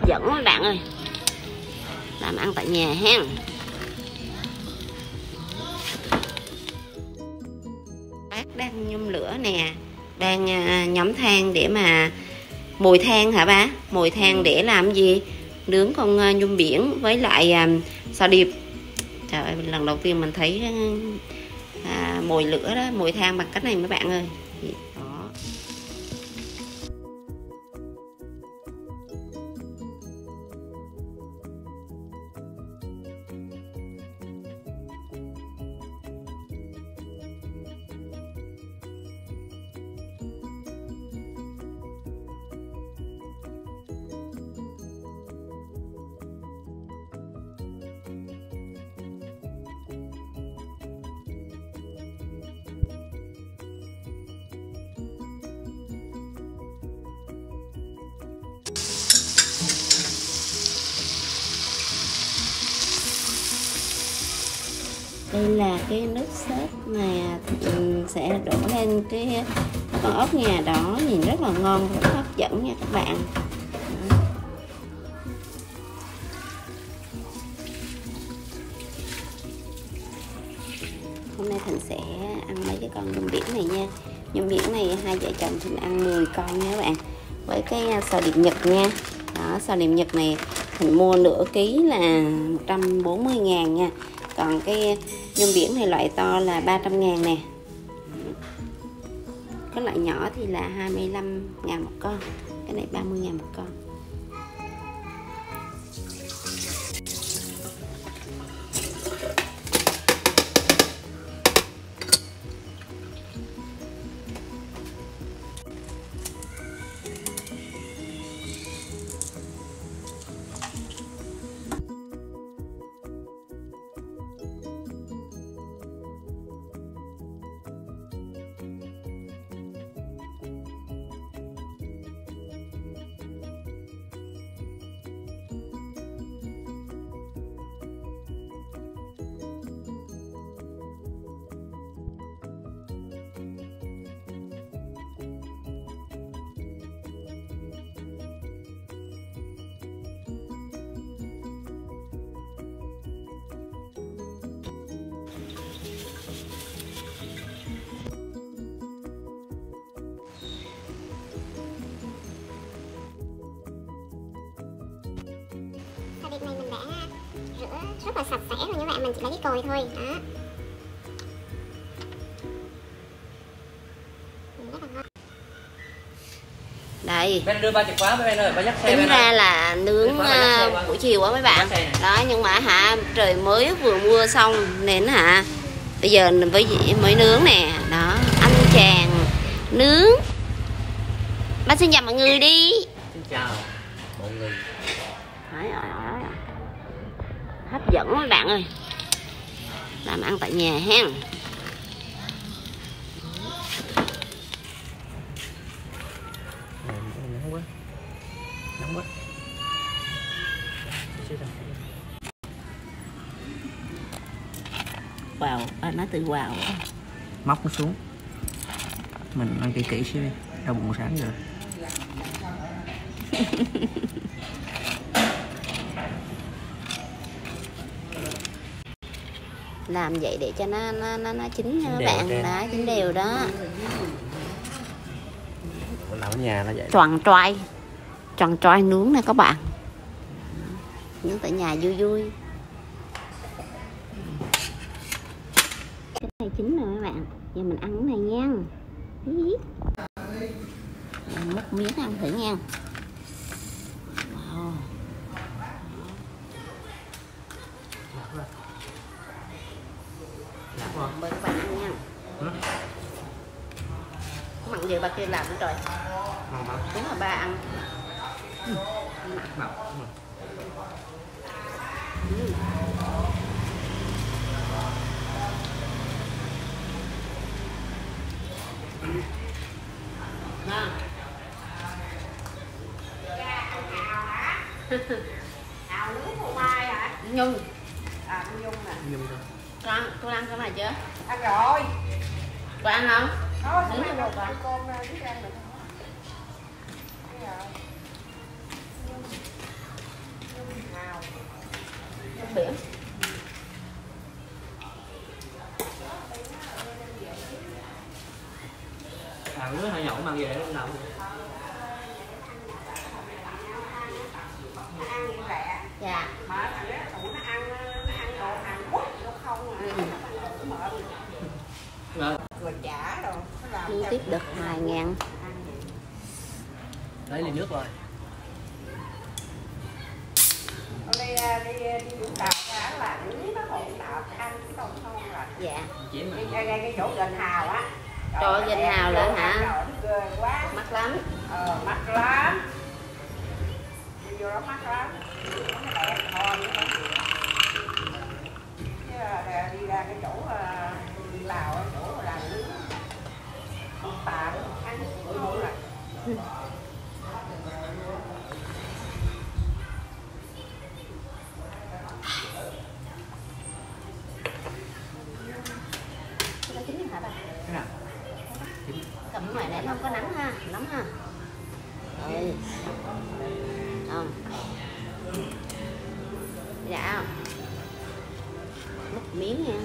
hấp dẫn các bạn ơi, làm ăn tại nhà ha. Bác đang nhum lửa nè, đang nhóm than để mà mồi than hả bá? Mồi than để làm gì? Nướng con nhum biển với lại sò điệp. Trời ơi, lần đầu tiên mình thấy mồi lửa đó, mồi than bằng cách này mấy bạn ơi. Đó. Đây là cái nước sốt mà sẽ đổ lên cái con ốc nhà đó, nhìn rất là ngon, rất hấp dẫn nha các bạn. Hôm nay Thịnh sẽ ăn mấy cái con nhum biển này nha. Nhum biển này hai vợ chồng Thịnh ăn 10 con nha các bạn, với cái sò điệp Nhật nha. Đó, sò điệp Nhật này Thịnh mua nửa ký là 140.000 nha. Còn cái nhum biển này loại to là 300.000 nè. Cái loại nhỏ thì là 25.000 một con. Cái này 30.000 một con. Việc này mình đã rửa rất là sạch sẽ rồi các bạn, mình chỉ lấy cái cồi thôi đó. Rất là ngon. Đây. Bên đưa ba chìa khóa với bên ơi, ba dắt xe. Tính ra là nướng buổi chiều á mấy bạn. Đó, nhưng mà trời mới vừa mưa xong nên bây giờ mới nướng nè. Đó, anh chàng nướng. Bác xin chào mọi người đi. Xin chào mọi người. Hấp dẫn các bạn ơi, làm ăn tại nhà ha. Nóng quá, nóng quá. Wow, nói từ wow. Móc nó xuống, mình ăn kỹ kỹ xíu đi, đau bụng sáng rồi. Làm vậy để cho nó chín nha các bạn. Đó, chín đều đó. Mình làm ở nhà nó vậy. Tròn troai nướng nè các bạn. Nướng tại nhà vui vui. Cái này chín rồi các bạn. Giờ mình ăn cái này nha. Múc miếng ăn thử nha. Wow. Mời các bạn ăn nha. Mặn gì bà kia làm nữa rồi. Đúng là ba ăn. Nào nướng phô mai hả? Nhung. À, con Nhung nè. Nhung thôi. Con ăn cái này chưa? Ăn rồi. Con ăn không? Thôi, nướng cho bột vào. con biết ăn được không? Nhum biển. Đứa hơi nhậu mang về lúc nào Dạ. Nước tiếp được 2.000. lấy ly nước rồi. Dạ. Cái chỗ Gành Hào á. Trời ơi, Gành Hào là hả? Mắc lắm. Mắc lắm. Đi vô đó mắc lắm. Nó đẹp ngon nữa. Chứ đi ra cái chỗ Lào á, chỗ là nướng tạm ăn bữa bữa là. Cái đó chín hả bà? Cái nào? Cầm ngoài này nó không có nắng ha, nóng ha. Đây. Không. Dạ. Múc miếng nha.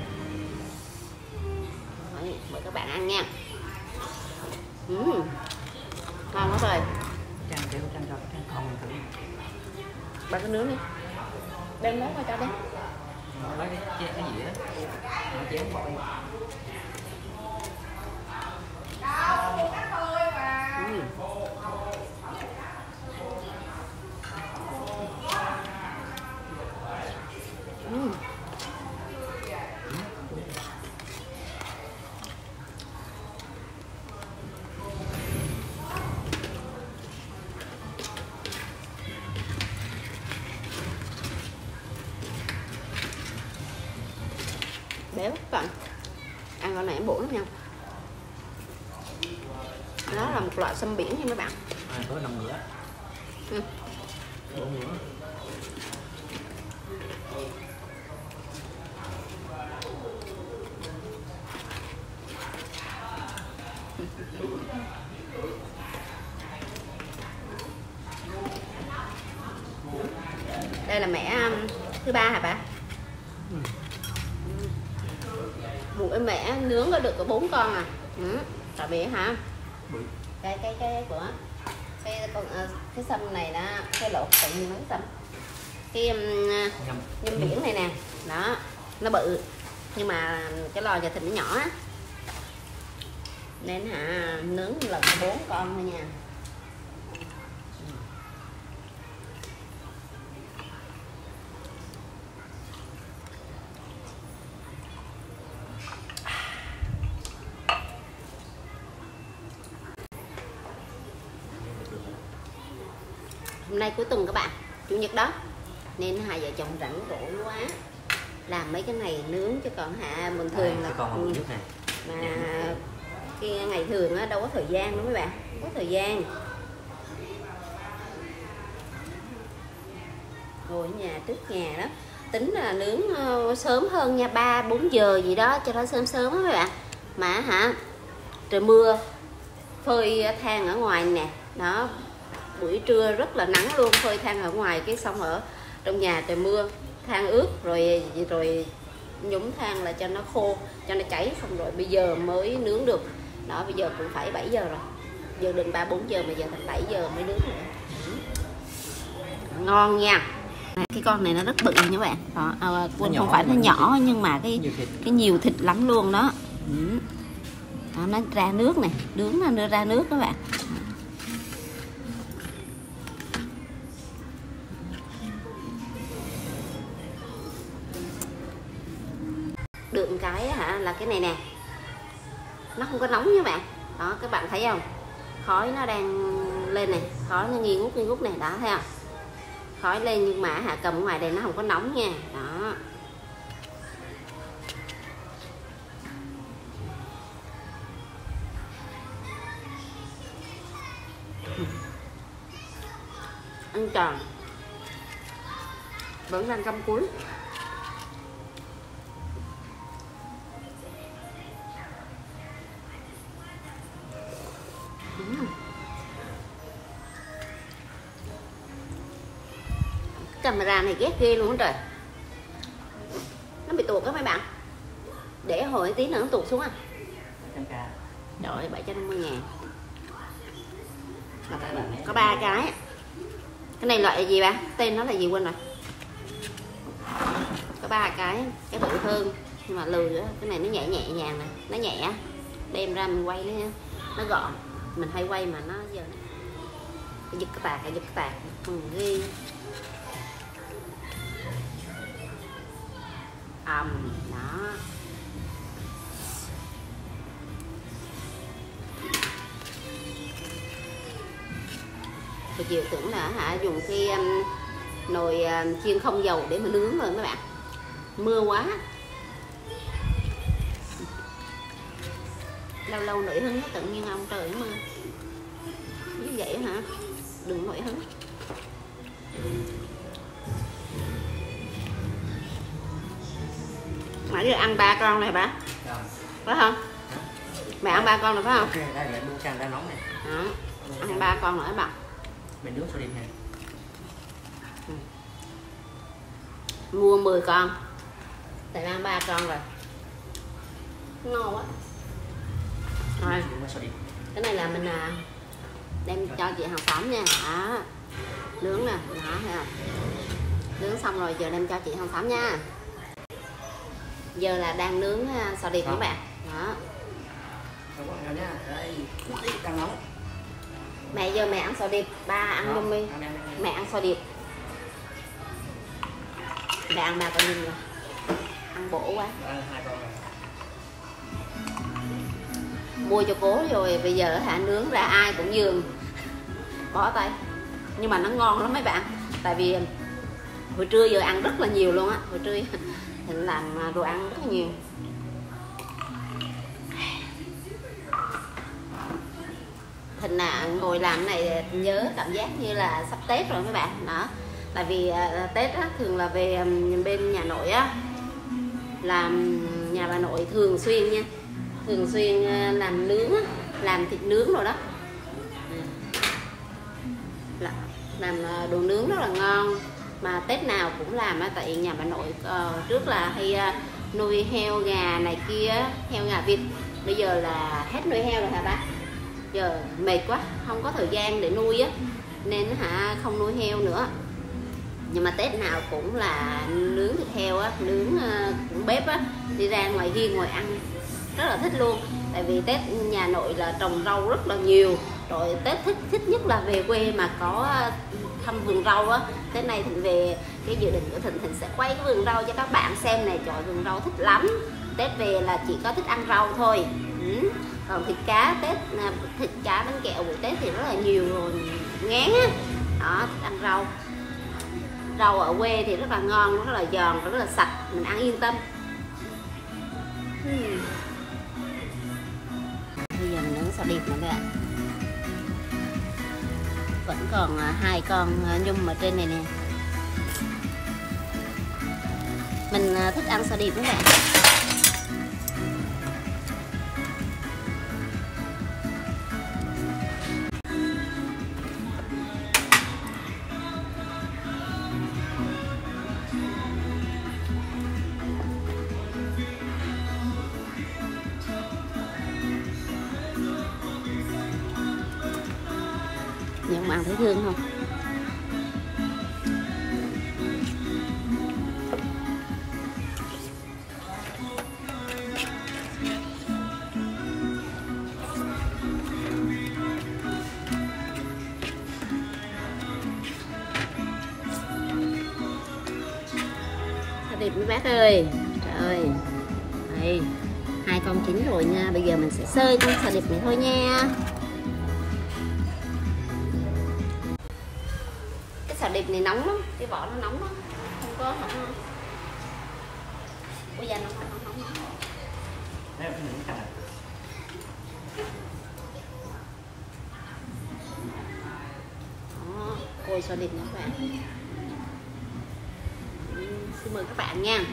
Đấy, mời các bạn ăn nha. Ngon quá rồi. Trang kéo trang cho trang còn thử. Bà cứ nướng đi. Đem món qua cho đi. Lấy cái gì đó. Nó chén bỏ đi. Béo các bạn. Ăn con này em bổ lắm nha. Nó là một loại sâm biển nha mấy bạn. Có 5 bữa. 4 bữa. Đây là mẻ thứ 3 hả bà? Một mẻ nướng có được có 4 con à? Tại vì hả? Cái của cái sâm này đó, cái lột tự nhiên mấy sâm. Cái nhum biển này nè, đó, nó bự nhưng mà cái lò giờ thịt nó nhỏ á. Nên hả nướng lần 4 con thôi nha. Hôm nay cuối tuần các bạn, chủ nhật đó, nên hai vợ chồng rảnh rỗi quá làm mấy cái này nướng, chứ còn hạ bình thường là mà cái ngày thường á đâu có thời gian đâu mấy bạn, không có thời gian. Ngồi ở nhà trước nhà đó, tính là nướng sớm hơn nha, 3-4 giờ gì đó cho nó sớm sớm á mấy bạn. Mà hả trời mưa, phơi than ở ngoài nè, đó buổi trưa rất là nắng luôn, phơi than ở ngoài cái xong ở trong nhà trời mưa, than ướt rồi nhúng than là cho nó khô, cho nó cháy, xong rồi bây giờ mới nướng được. Đó bây giờ cũng phải 7 giờ rồi, giờ định 3-4 giờ mà giờ thành 7 giờ mới nướng nữa. Ngon nha. Cái con này nó rất bự nha các bạn. Đó, không phải nó nhỏ nhưng mà cái nhiều thịt lắm luôn đó. Đó, nó ra nước này, nướng nó đưa ra nước các bạn. Được một cái hả là cái này nè, nó không có nóng nha bạn. Đó các bạn thấy không, khói nó đang lên này, khói nó nghi ngút này, đó thấy không, khói lên nhưng mà hả cầm ở ngoài đây nó không có nóng nha. Đó ăn tròn vẫn đang trong cuối. Camera này ghét ghê luôn trời. Nó bị tuột đó mấy bạn. Để hồi tí nữa nó tuột xuống à. Trời 750.000. Có 3 cái. Cái này loại gì ba? Tên nó là gì quên rồi. Có 3 cái bự hơn nhưng mà lười nữa. Cái này nó nhẹ nhàng nè, nó nhẹ. Đem ra mình quay nó gọn. Mình hay quay mà nó giờ giật cái tạc. Ghê. Đó. Hồi chiều tưởng là dùng cái nồi chiên không dầu để mà nướng rồi mấy bạn. Mưa quá. Lâu lâu nổi hứng tự nhiên ông trời mưa. Như vậy hả? Đừng nổi hứng. Nãy giờ ăn 3 con này bà. Phải không? Mẹ ăn 3 con rồi phải không? Ok, đây là đu canh đã nóng này. Đó. Ăn 3 con nữa bà. Mình nướng sardine này. Mua 10 con. Tại ăn 3 con rồi. Ngon quá. Rồi. Cái này là mình đem cho chị hàng xóm nha. Đó. Nướng nè, đó thấy không? Nướng xong rồi giờ đem cho chị hàng xóm nha. Giờ là đang nướng sò điệp các bạn. Đó. Đang nóng. Mẹ giờ mẹ ăn sò điệp, ba ăn luôn đi. Mẹ ăn sò điệp. Mẹ ăn 3 con nhìn rồi. Ăn bổ quá. Mua cho cố rồi bây giờ nướng ra ai cũng nhường. Bỏ tay. Nhưng mà nó ngon lắm mấy bạn. Tại vì hồi trưa giờ ăn rất là nhiều luôn á. Hồi trưa Thịnh làm đồ ăn rất là nhiều. Thịnh ngồi làm này nhớ cảm giác như là sắp Tết rồi mấy bạn. Đó. Tại vì Tết á, thường là về bên nhà nội á, làm nhà bà nội thường xuyên nha, thường xuyên làm nướng á, làm thịt nướng rồi đó, làm đồ nướng rất là ngon. Mà Tết nào cũng làm á, tại nhà bà nội trước là hay nuôi heo gà này kia, heo gà vịt. Bây giờ là hết nuôi heo rồi hả bác? Giờ mệt quá, không có thời gian để nuôi á, nên không nuôi heo nữa. Nhưng mà Tết nào cũng là nướng thịt heo á, nướng cũng bếp á, đi ra ngoài hiên ngoài ăn rất là thích luôn. Tại vì Tết nhà nội là trồng rau rất là nhiều. Rồi Tết thích nhất là về quê mà có thăm vườn rau á. Tết này Thịnh về, cái dự định của Thịnh sẽ quay cái vườn rau cho các bạn xem này. Trời, vườn rau thích lắm. Tết về là chỉ có thích ăn rau thôi. Còn thịt cá Tết, thịt cá bánh kẹo buổi Tết thì rất là nhiều rồi, ngán á. Đó, thích ăn rau. Rau ở quê thì rất là ngon, rất là giòn, rất là sạch, mình ăn yên tâm. Bây giờ mình nướng sò điệp nữa các bạn. Vẫn còn 2 con nhum ở trên này nè. Mình thích ăn sò điệp các bạn. Nhưng bạn thấy thương không? Sò điệp mấy bác ơi. Trời ơi. Đây, 2 con chín rồi nha. Bây giờ mình sẽ xơi con sò điệp này thôi nha. Sò điệp này nóng lắm, cái vỏ nó nóng lắm, không có ôi da nó nóng. Đó, côi sò điệp nha các bạn. Xin mời các bạn nha.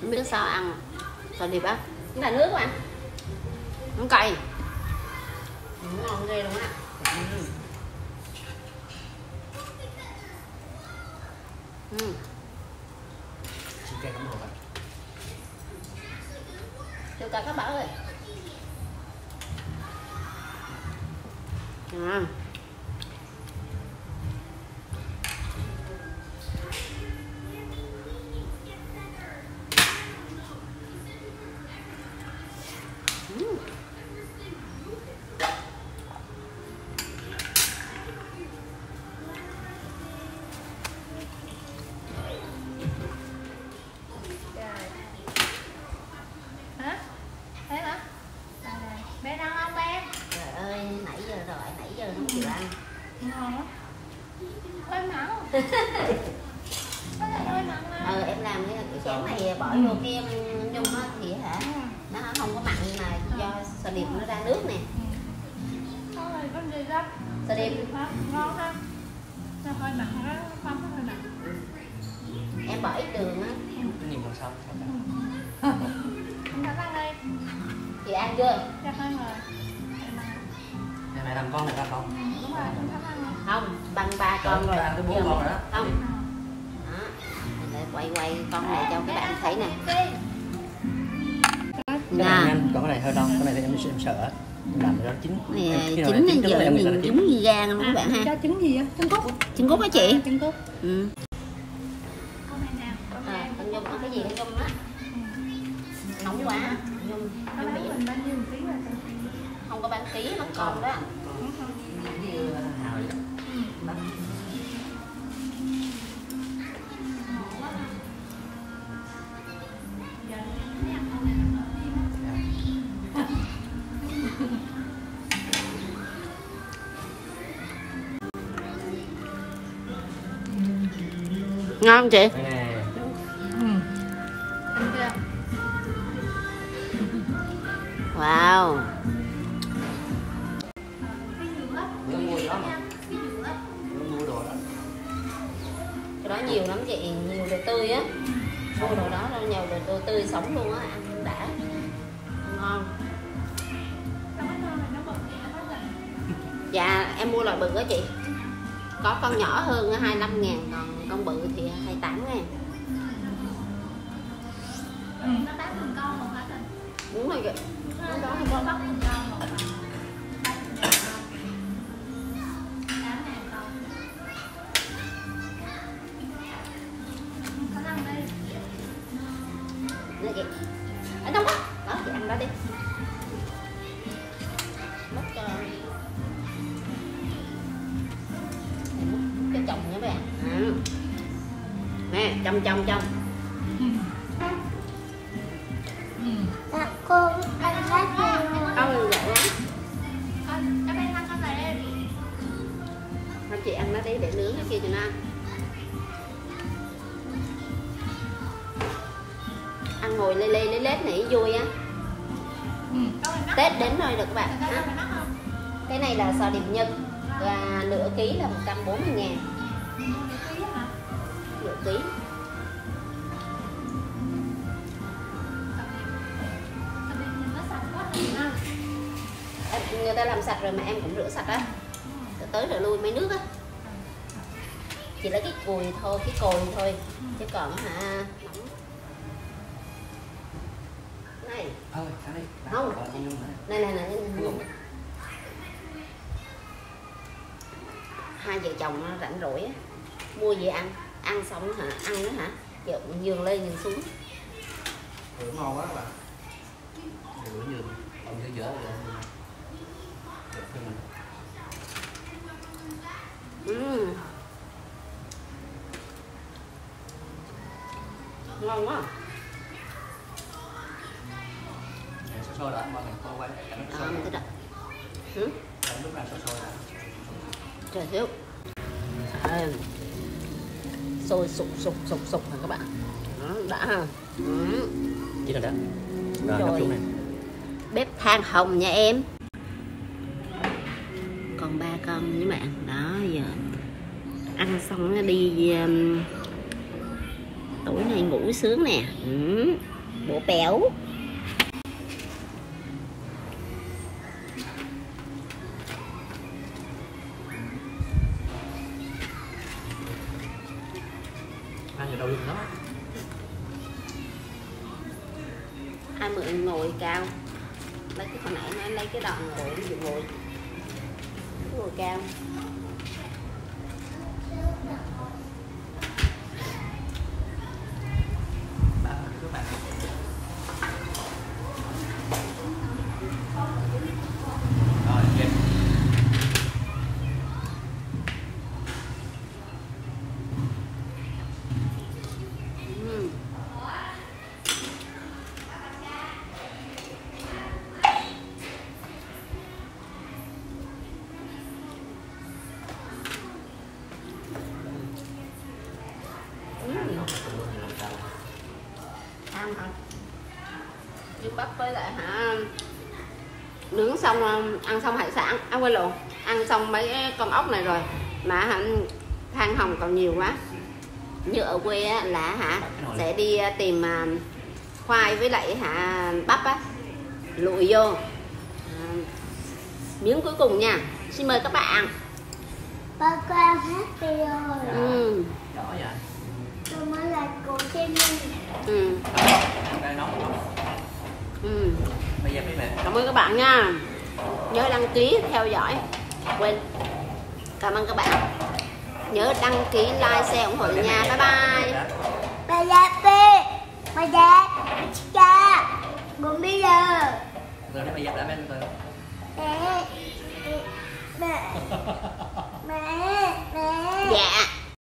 Không biết sao ăn sò điệp á, chúng ta nước mà không cay, ngon ghê luôn á. Cây cắm hộp à? Chưa cả các bạn ơi. Bé ăn không bé? Trời ơi, nãy giờ không chịu ăn. Ngon lắm. Hơi mặn. Em làm cái chén này bỏ vô cái nhung á thì hả nó không có mặn, nhưng mà do sò điệp nó ra nước nè. Thôi con gì đó. Sò điệp Ngon ha. Nó hơi mặn đó, không có hơi mặn. em bỏ ít đường á. Nhìn còn sao? Không phải ăn đây. Chị ăn chưa? Chắc ăn rồi. Em này làm con này ra không? Đúng rồi, không thích ăn rồi. Không, bằng 3 con rồi. Ăn tới 4 con rồi đó. Không. Đó. Để quay con này cho các bạn thấy nè. Cái này nhanh, còn cái này hơi đông, cái này thì em sợ. Em làm cho nó chín. Này chín này giờ mình chín như gan luôn các bạn ha. Cho trứng gì á? Trứng cút. Trứng cút hả chị? Trứng cút. Ừ. Con này nào? Con Nhung có cái gì con Nhung á? Nóng quá. Nhung biển. Mình bao nhiêu một tí là Không có bán ký, bán con đó. Hào vậy đó. Ngon không chị? Wow. Cái đó nhiều lắm chị, nhiều đồ tươi á. Mua đồ đó là nhiều đồ tươi sống luôn á, ăn đã. Ngon. Dạ, em mua loại bự á chị. Có con nhỏ hơn 25.000, còn con bự thì 28.000. nó bán từng con một hả chị? Đúng rồi chị. Nó đó Con bắt từng con một. Nè chị. Ở đâu đó? Đó chị ăn đó đi. Mất cái chồng nha bạn. Nè, trong. Cô ăn hết rồi. Không vậy lắm. Cho bé ăn con này. Thôi chị ăn nó đi để nướng cái kia cho nó ăn. Ăn ngồi lê lết này vui á. Tết đến rồi được các bạn. Cái này là sò điệp Nhật và nửa ký là 140.000. Nửa ký. Người ta làm sạch rồi mà em cũng rửa sạch á. Tới rửa lui mấy nước á. Chỉ lấy cái cùi thôi, cái cồi thôi. Chứ còn hả này. Thôi, ăn đi. Không. Này. Hai vợ chồng nó rảnh rỗi á, mua gì ăn xong hả, ăn nữa hả, nhường lên nhường xuống. Ngon quá các bạn. Rửa nhường, còn giữa rồi. Ngon quá. Sôi đã, mọi người cô quay cảnh sôi. Mình thích ạ. Lúc nào sôi đã. Trời thiếu. Sôi sục hả các bạn. Đã ha. Chỉ là đó. Rồi, này. Bếp than hồng nha em. Còn 3 con với bạn. Đó giờ ăn xong nó đi tối nay ngủ sướng nè. Bộ béo. Ăn ở đâu luôn đó. Ai mượn ngồi cao. Lấy cái hồi nãy nó lấy cái đòn ngồi ví dụ ngồi cao. Rồi, ok. Ăn hả? Dương bắp với lại hả, nướng xong ăn xong hải sản, quên lộn, ăn xong mấy con ốc này rồi mà hả than hồng còn nhiều quá. Như ở quê á, là hả sẽ đi tìm khoai với lại hả bắp á, lụi vô. Miếng cuối cùng nha, xin mời các bạn. Ba con hết rồi. Rõ vậy. Tôi mới là cô trên mình. Đang nóng. Bây giờ mấy mẹ. Cảm ơn các bạn nha. Nhớ đăng ký theo dõi. Quên. Cảm ơn các bạn. Nhớ đăng ký, like, share ủng hộ nha. Bye bye. Bà già bê. Bà già. Cha. Bụng bây giờ. Rồi để bây giờ đã bên từ. Mẹ. Mẹ. Mẹ. Mẹ. Dạ.